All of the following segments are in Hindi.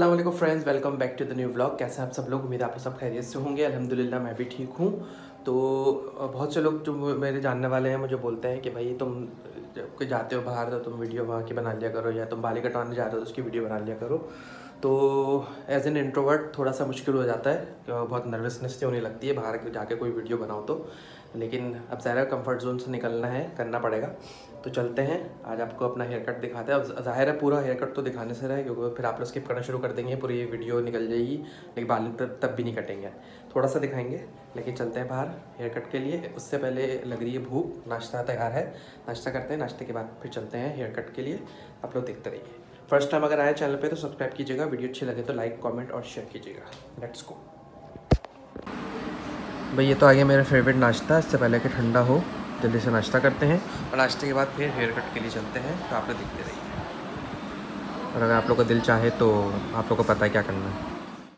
अस्सलाम वालेकुम friends, welcome back to the new vlog. कैसे हैं आप सब लोग? उम्मीद है आप सब खैरियत से होंगे। अल्हम्दुलिल्लाह मैं भी ठीक हूँ। तो बहुत से लोग जो मेरे जानने वाले हैं मुझे बोलते हैं कि भाई तुम जब जाते हो बाहर तो तुम वीडियो वहाँ की बना लिया करो, या तुम बाल कटवाने जाते हो तो उसकी वीडियो बना लिया करो। तो एज एन इंट्रोवर्ट थोड़ा सा मुश्किल हो जाता है, बहुत नर्वसनेस से होने लगती है बाहर जाके कोई वीडियो बनाओ तो। लेकिन अब ज़ाहिर कंफर्ट जोन से निकलना है, करना पड़ेगा। तो चलते हैं, आज आपको अपना हेयर कट दिखाते हैं। अब ज़ाहिर है पूरा हेयर कट तो दिखाने से रहे, क्योंकि फिर आप लोग स्किप करना शुरू कर देंगे, पूरी वीडियो निकल जाएगी, लेकिन बाल तब भी नहीं कटेंगे, थोड़ा सा दिखाएंगे। लेकिन चलते हैं बाहर हेयर कट के लिए। उससे पहले लग रही है भूख, नाश्ता तैयार है, नाश्ता करते हैं, नाश्ते के बाद फिर चलते हैं हेयर कट के लिए। आप लोग देखते रहिए। फर्स्ट टाइम अगर आए चैनल पे तो सब्सक्राइब कीजिएगा, वीडियो अच्छी लगे तो लाइक कमेंट और शेयर कीजिएगा। लेट्स गो भाई। ये तो आ गया मेरा फेवरेट नाश्ता। इससे पहले कि ठंडा हो जल्दी से नाश्ता करते हैं, और नाश्ते के बाद फिर हेयर कट के लिए चलते हैं। तो आप लोग देखते रहिए, और अगर आप लोग का दिल चाहे तो आप लोग को पता है क्या करना है।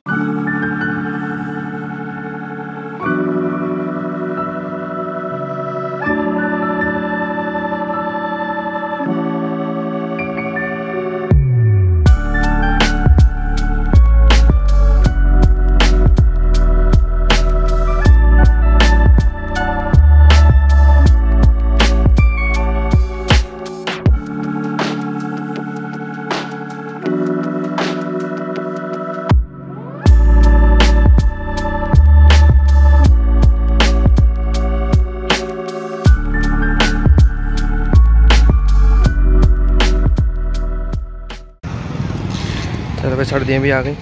चलो भाई, सर्दियाँ भी आ गई,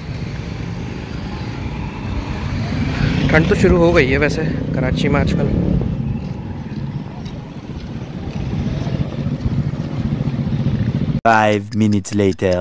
ठंड तो शुरू हो गई है वैसे कराची में आजकल। Five minutes later.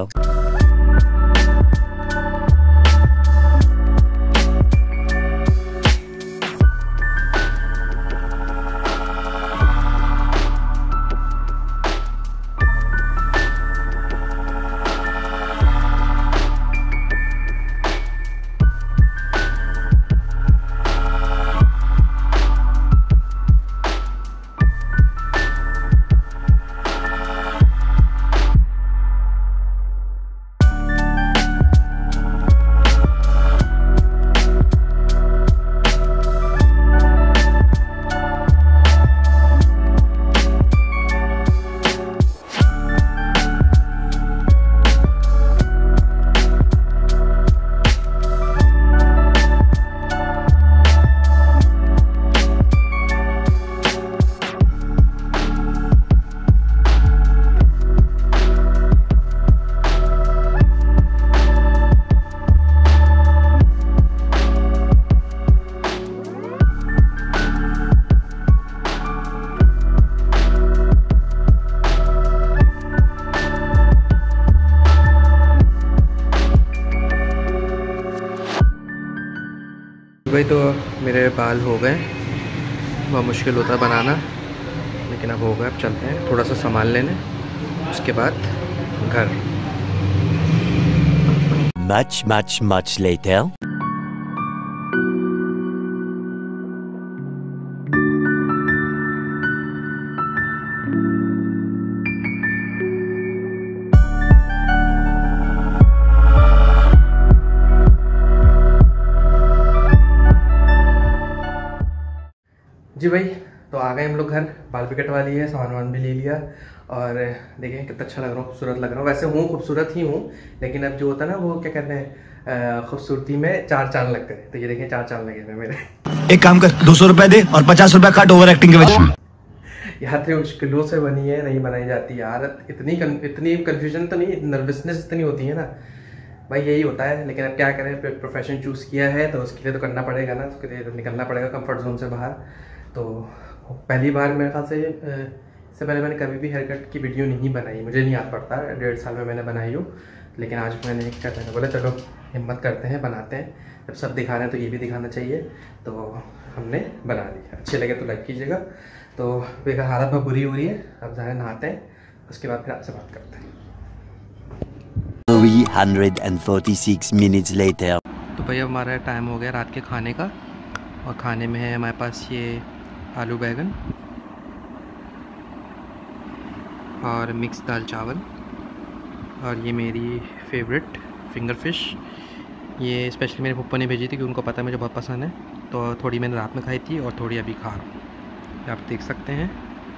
भाई तो मेरे बाल हो गए, बहुत मुश्किल होता है बनाना, लेकिन अब हो गए। अब चलते हैं थोड़ा सा सामान लेने, उसके बाद घर। Much later. जी भाई, तो आ गए हम लोग घर, बाल भी कटवा लिए, सामान वामान भी ले लिया, और देखें कितना अच्छा लग रहा हूँ, खूबसूरत लग रहा हूँ। वैसे हूँ खूबसूरत ही हूँ, लेकिन अब जो होता है ना वो क्या कहते हैं, खूबसूरती में चार चांद लगते हैं। तो ये देखें चार चांद लगे हुए मेरे। एक काम कर, 200 रुपए दे और 50 रुपए काट ओवर एक्टिंग के वजह। यार मुश्किलों से बनी है, नहीं बनाई जाती यार। इतनी कन्फ्यूजन तो नहीं, नर्वसनेस इतनी होती है ना भाई, यही होता है। लेकिन अब क्या करें, प्रोफेशन चूज़ किया है तो उसके लिए तो करना पड़ेगा ना, उसके लिए तो निकलना पड़ेगा कंफर्ट जोन से बाहर। तो पहली बार मेरे ख्याल से इससे पहले मैंने कभी भी हेयर कट की वीडियो नहीं बनाई, मुझे नहीं याद पड़ता 1.5 साल में मैंने बनाई हो। लेकिन आज मैंने क्या कहना बोला, चलो हिम्मत करते हैं, बनाते हैं। जब सब दिखा रहे हैं तो ये भी दिखाना चाहिए, तो हमने बना लिया। अच्छे लगे तो लाइक कीजिएगा। तो बेकार हालत बहुत बुरी हो रही है, अब ज़्यादा नहाते हैं, उसके बाद फिर आपसे बात करते हैं। 346 minutes later. तो भाई अब हमारा टाइम हो गया रात के खाने का, और खाने में है हमारे पास ये आलू बैंगन और मिक्स दाल चावल, और ये मेरी फेवरेट फिंगर फिश। ये स्पेशली मेरे पप्पा ने भेजी थी, कि उनको पता है मुझे बहुत पसंद है, तो थोड़ी मैंने रात में खाई थी और थोड़ी अभी खा रहा हूँ, आप देख सकते हैं।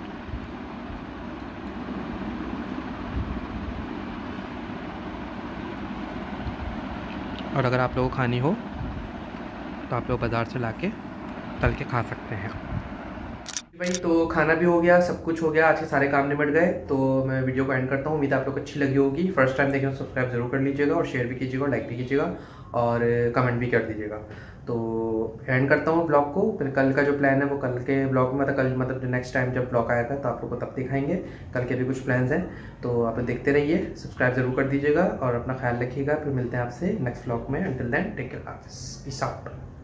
और अगर आप लोगों को खानी हो तो आप लोग बाज़ार से लाके तल के खा सकते हैं भाई। तो खाना भी हो गया, सब कुछ हो गया, आज के सारे काम निपट गए, तो मैं वीडियो को एंड करता हूँ। उम्मीद है आप लोग को अच्छी लगी होगी। फर्स्ट टाइम देखें तो सब्सक्राइब जरूर कर लीजिएगा और शेयर भी कीजिएगा और लाइक भी कीजिएगा और कमेंट भी कर दीजिएगा। तो एंड करता हूँ ब्लॉग को। फिर कल का जो प्लान है वो कल के ब्लॉग में, मतलब नेक्स्ट टाइम जब ब्लॉग आएगा तो आप लोग को तब दिखाएंगे। कल के भी कुछ प्लान्स हैं, तो आप लोग देखते रहिए, सब्सक्राइब जरूर कर दीजिएगा और अपना ख्याल रखिएगा। फिर मिलते हैं आपसे नेक्स्ट ब्लॉग में। Until then take care, peace out.